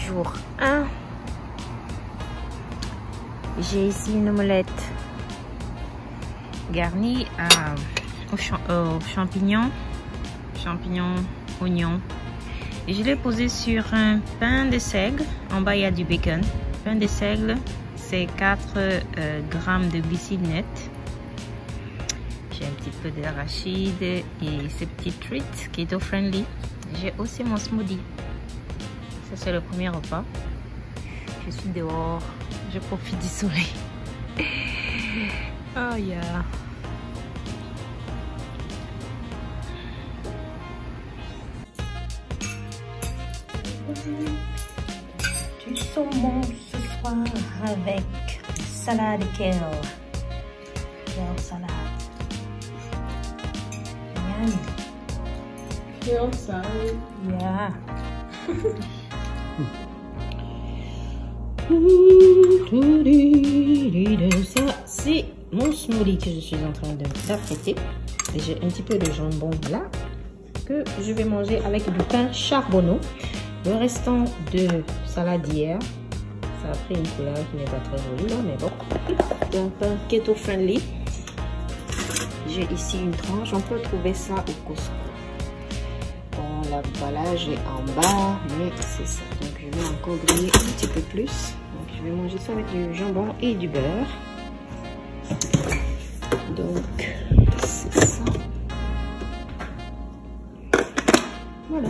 Jour 1. J'ai ici une omelette garnie aux champignons, oignons. Et je l'ai posée sur un pain de seigle. En bas, il y a du bacon. Pain de seigle, c'est 4 grammes de glucides nets. J'ai un petit peu d'arachide et ces petits treats keto-friendly. J'ai aussi mon smoothie. Ça, c'est le premier repas. Je suis dehors. Je profite du soleil. Oh yeah. Du saumon ce soir avec salade kale. Kale salade. Yum. Kale salad. Yeah. Ça, c'est mon smoothie que je suis en train d'apprêter. J'ai un petit peu de jambon là que je vais manger avec du pain charbonneau. Le restant de salade d'hier, ça a pris une couleur qui n'est pas très jolie là, mais bon. Un pain keto friendly. J'ai ici une tranche. On peut trouver ça au Costco. Bon, l'emballage est en bas, mais c'est ça. Donc je vais encore griller un petit peu plus. Donc je vais manger ça avec du jambon et du beurre. Donc c'est ça. Voilà.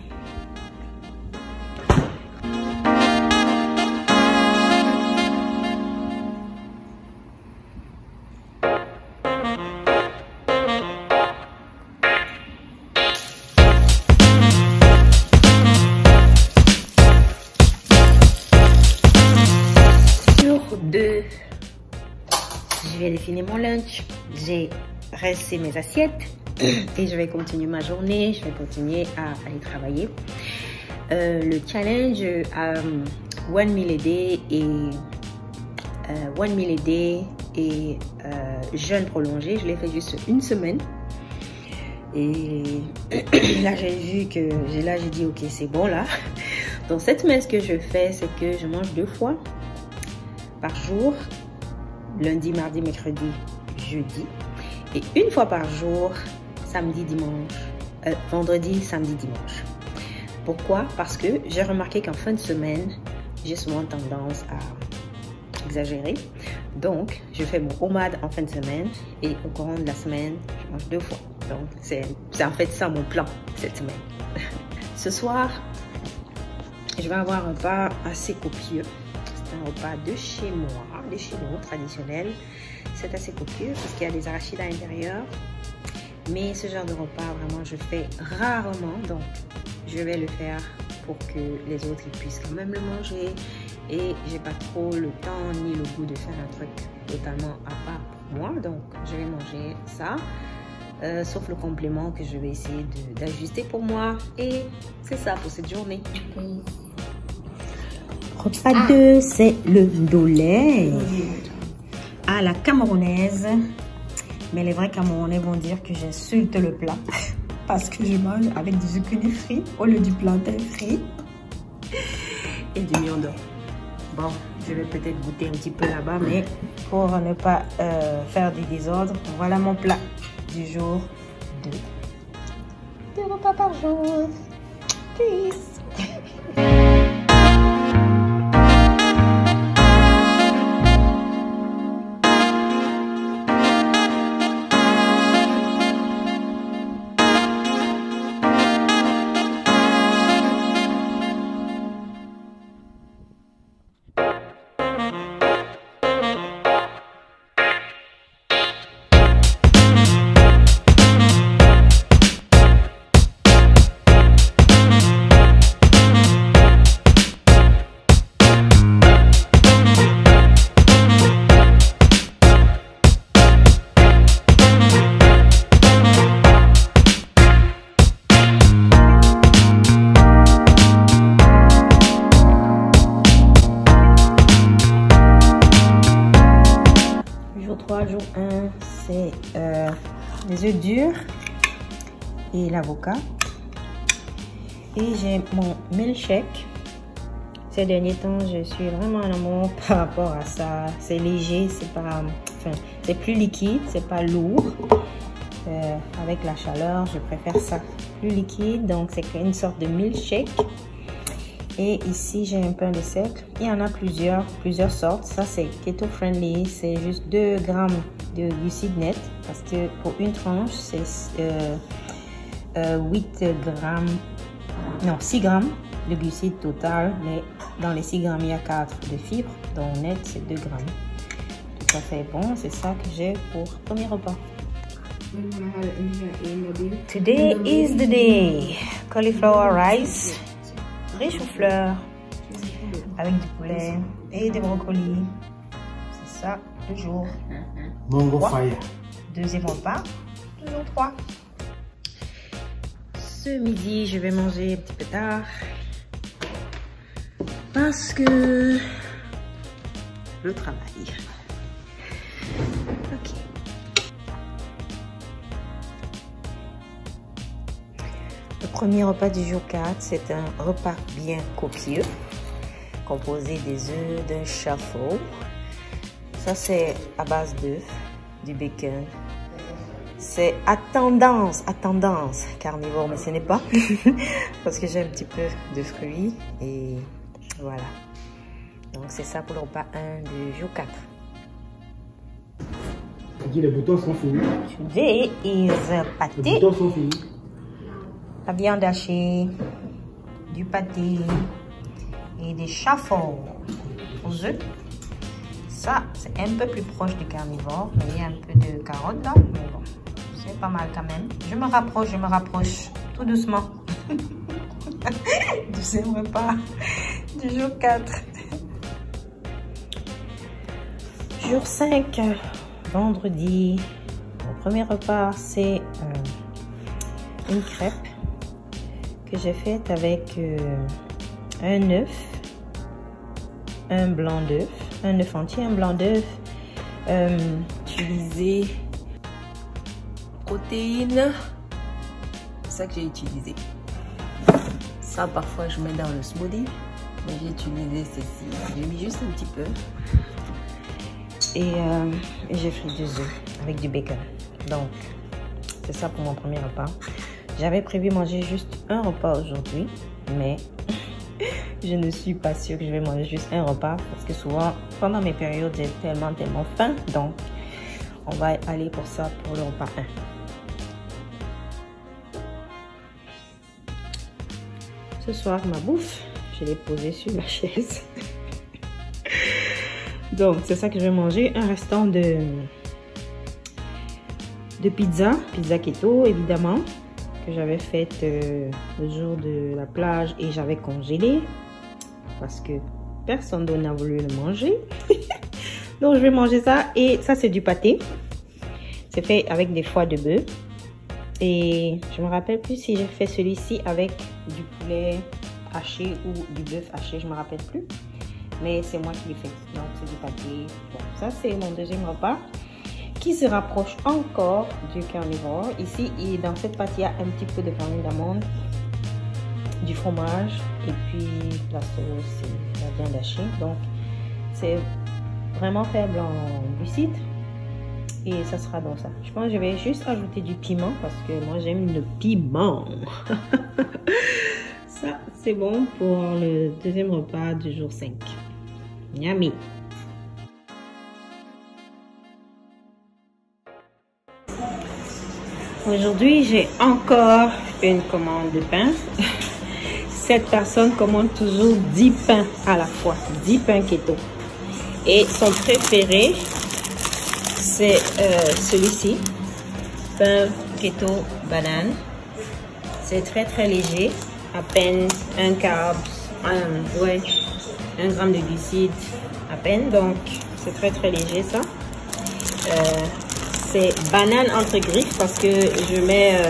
Je vais finir mon lunch, j'ai rincé mes assiettes et je vais continuer ma journée, je vais continuer à aller travailler. Le challenge One Meal a Day et jeûne prolongé, je l'ai fait juste une semaine. Et là j'ai vu que, j'ai dit ok c'est bon là. Donc cette semaine ce que je fais c'est que je mange 2 fois par jour. Lundi, mardi, mercredi, jeudi. Et une fois par jour, samedi, dimanche, vendredi, samedi, dimanche. Pourquoi? Parce que j'ai remarqué qu'en fin de semaine, j'ai souvent tendance à exagérer. Donc, je fais mon OMAD en fin de semaine et au courant de la semaine, je mange 2 fois. Donc, c'est en fait ça mon plan cette semaine. Ce soir, je vais avoir un repas assez copieux. Un repas de chez moi, de chez nous, traditionnel. C'est assez copieux parce qu'il y a des arachides à l'intérieur. Mais ce genre de repas, vraiment, je fais rarement. Donc, je vais le faire pour que les autres ils puissent quand même le manger. Et j'ai pas trop le temps ni le goût de faire un truc totalement à part pour moi. Donc, je vais manger ça. Sauf le complément que je vais essayer d'ajuster pour moi. Et c'est ça pour cette journée. Repas 2, c'est le ndolé à la camerounaise. Mais les vrais Camerounais vont dire que j'insulte le plat parce que je mange avec du zucchini frit au lieu du plantain frit et du miondo. Bon, je vais peut-être goûter un petit peu là-bas, mais pour ne pas faire du désordre, voilà mon plat du jour 2. 2 repas par jour. Peace. Jour 1, c'est les œufs durs et l'avocat. Et j'ai mon milkshake Ces derniers temps, je suis vraiment en amour par rapport à ça. C'est léger, c'est pas, enfin, c'est plus liquide, c'est pas lourd. Avec la chaleur, je préfère ça plus liquide. Donc, c'est une sorte de milkshake. Et ici, j'ai un pain de seigle. Il y en a plusieurs sortes. Ça, c'est keto friendly. C'est juste 2 grammes de glucides nets. Parce que pour une tranche, c'est 6 grammes de glucides total. Mais dans les 6 grammes, il y a 4 de fibres. Donc, net, c'est 2 grammes. Tout à fait bon. C'est ça que j'ai pour premier repas. Today is the day. Cauliflower rice. Riz chou-fleur avec du poulet et des brocolis. C'est ça, le jour. Mango fire. Deuxième repas, toujours 3. Ce midi, je vais manger un petit peu tard parce que le travail. Ok. Le premier repas du jour 4, c'est un repas bien copieux, composé des œufs, d'un chapeau. Ça, c'est à base d'œufs, du bacon. C'est à tendance carnivore, mais ce n'est pas, parce que j'ai un petit peu de fruits, et voilà. Donc, c'est ça pour le repas 1 du jour 4. Les boutons sont finis. Today is pâté. Les boutons sont finis. La viande hachée, du pâté et des chapeaux aux œufs. Ça, c'est un peu plus proche du carnivore, mais il y a un peu de carottes là. Mais bon, c'est pas mal quand même. Je me rapproche, tout doucement. Deuxième repas du jour 4. Jour 5, vendredi. Le premier repas, c'est une crêpe que j'ai faite avec un œuf, un blanc d'œuf, un œuf entier, un blanc d'œuf, utilisé protéines, c'est ça que j'ai utilisé. Ça parfois je mets dans le smoothie, mais j'ai utilisé ceci, j'ai mis juste un petit peu et j'ai frit 2 œufs avec du bacon. Donc c'est ça pour mon premier repas. J'avais prévu manger juste un repas aujourd'hui, mais je ne suis pas sûre que je vais manger juste un repas parce que souvent, pendant mes périodes, j'ai tellement faim. Donc, on va aller pour ça pour le repas 1. Ce soir, ma bouffe, je l'ai posée sur la chaise. Donc, c'est ça que je vais manger. Un restant de pizza keto, évidemment, que j'avais faite le jour de la plage et j'avais congelé parce que personne d'autre n'a voulu le manger. Donc je vais manger ça, et ça c'est du pâté. C'est fait avec des foies de bœuf et je me rappelle plus si j'ai fait celui-ci avec du poulet haché ou du bœuf haché, je me rappelle plus, mais c'est moi qui l'ai fait. Donc c'est du pâté. Bon, ça c'est mon deuxième repas qui se rapproche encore du carnivore. Ici, et dans cette pâte, il y a un petit peu de farine d'amande, du fromage et puis la sauce et la viande hachée. Donc, c'est vraiment faible en glucides et ça sera dans ça. Je pense que je vais juste ajouter du piment parce que moi, j'aime le piment. Ça, c'est bon pour le deuxième repas du jour 5. Yummy! Aujourd'hui, j'ai encore une commande de pain. Cette personne commande toujours 10 pains à la fois, 10 pains keto. Et son préféré, c'est celui-ci, pain keto banane. C'est très léger, à peine 1 carb, 1 gramme de glucides à peine, donc c'est très léger ça. C'est banane entre griffes parce que je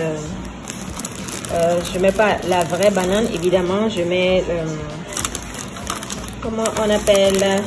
mets pas la vraie banane, évidemment, je mets comment on appelle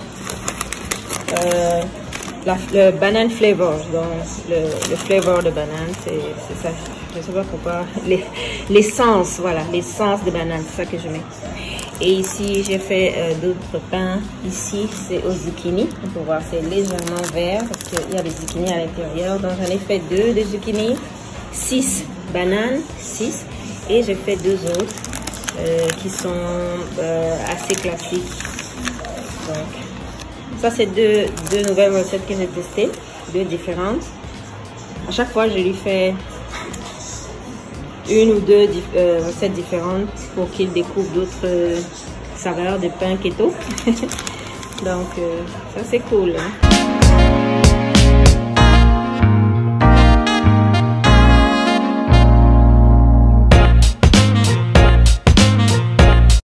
le banane flavor, donc le flavor de banane, c'est ça, je sais pas pourquoi, l'essence, voilà, l'essence de banane, c'est ça que je mets. Et ici, j'ai fait d'autres pains. Ici, c'est au zucchini. On peut voir, c'est légèrement vert parce qu'il y a des zucchini à l'intérieur. Donc, j'en ai fait 2 de zucchini, 6 bananes, 6. Et j'ai fait 2 autres qui sont assez classiques. Donc, ça, c'est deux nouvelles recettes que j'ai testées, 2 différentes. À chaque fois, je lui fais 1 ou 2 recettes différentes pour qu'il découvre d'autres saveurs de pain keto. Donc, ça c'est cool. Hein?